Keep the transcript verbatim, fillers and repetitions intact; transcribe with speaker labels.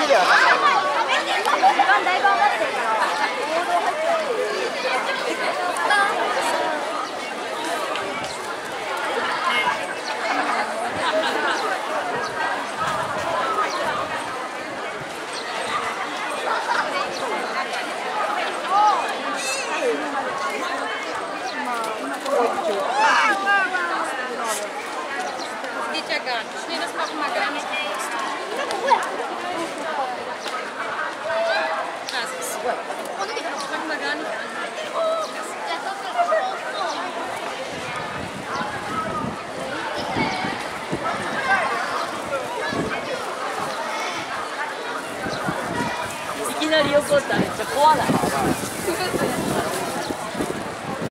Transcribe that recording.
Speaker 1: ではない。
Speaker 2: だいぶ余ってるから。
Speaker 3: Nee, das machen wir gar nicht. Das ist so. Das fangen wir gar nicht an.
Speaker 1: いきなり横ったらめっちゃ怖ない。